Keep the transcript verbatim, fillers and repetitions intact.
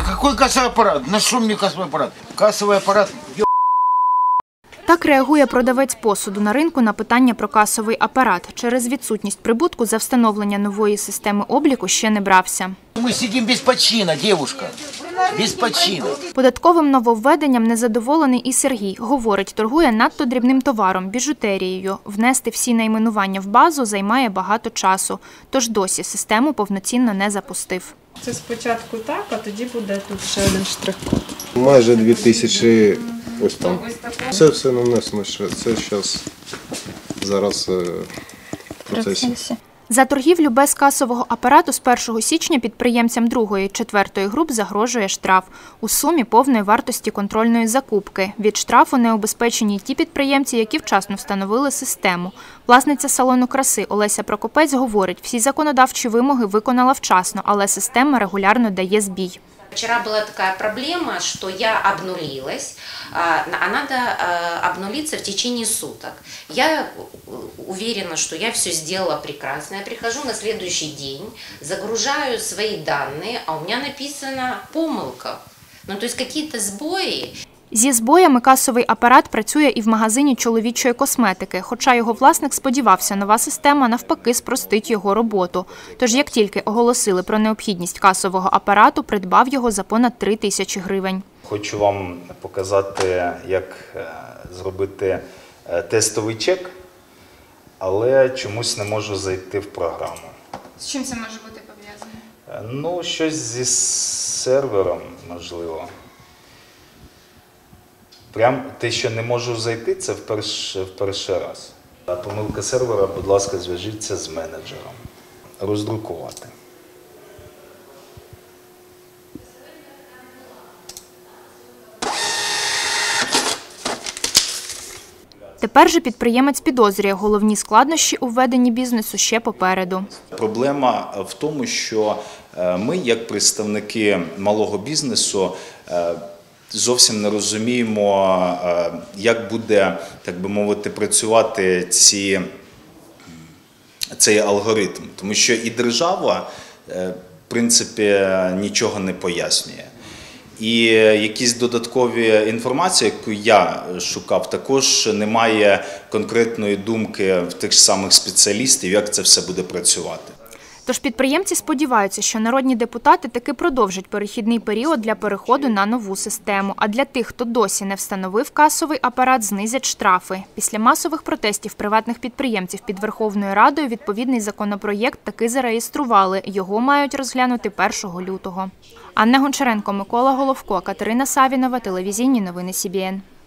Какой кассовый аппарат? На что мне кассовый аппарат? Кассовый аппарат... Так реагує продавець посуду на ринку на питання про касовий апарат. Через відсутність прибутку за встановлення нової системи обліку ще не брався. Ми сидимо без почина, дівчинка. Без почина. Податковим нововведенням незадоволений і Сергій. Говорить, торгує надто дрібним товаром – біжутерією. Внести всі найменування в базу займає багато часу. Тож досі систему повноцінно не запустив. Це спочатку так, а тоді буде тут ще один штрих-код. Майже дві тисячі ось там. Це все нанесено, що це зараз, зараз в процесі. За торгівлю без касового апарату з першого січня підприємцям другої і четвертої груп загрожує штраф у сумі повної вартості контрольної закупки. Від штрафу не обезпечені й ті підприємці, які вчасно встановили систему. Власниця салону краси Олеся Прокопець говорить, всі законодавчі вимоги виконала вчасно, але система регулярно дає збій. Вчера была такая проблема, что я обнулилась, а надо обнулиться в течение суток. Я уверена, что я все сделала прекрасно. Я прихожу на следующий день, загружаю свои данные, а у меня написано помылка. Ну, то есть какие-то сбои. Зі збоями касовий апарат працює і в магазині чоловічої косметики, хоча його власник сподівався, нова система навпаки спростить його роботу. Тож як тільки оголосили про необхідність касового апарату, придбав його за понад три тисячі гривень. Хочу вам показати, як зробити тестовий чек, але чомусь не можу зайти в програму. З чим це може бути пов'язано? Ну, щось зі сервером, можливо. Прям те, що не можу зайти, це вперше, вперше раз. А помилка сервера, будь ласка, зв'яжіться з менеджером. Роздрукувати. Тепер же підприємець підозрює, головні складнощі у веденні бізнесу ще попереду. Проблема в тому, що ми, як представники малого бізнесу, зовсім не розуміємо, як буде, так би мовити, працювати ці, цей алгоритм. Тому що і держава, в принципі, нічого не пояснює. І якісь додаткові інформації, яку я шукав, також немає конкретної думки в тих самих спеціалістів, як це все буде працювати. Тож підприємці сподіваються, що народні депутати таки продовжать перехідний період для переходу на нову систему. А для тих, хто досі не встановив касовий апарат, знизять штрафи. Після масових протестів приватних підприємців під Верховною Радою відповідний законопроєкт таки зареєстрували. Його мають розглянути першого лютого. Анна Гончаренко, Микола Головко, Катерина Савінова, телевізійні новини Сі Бі Ен.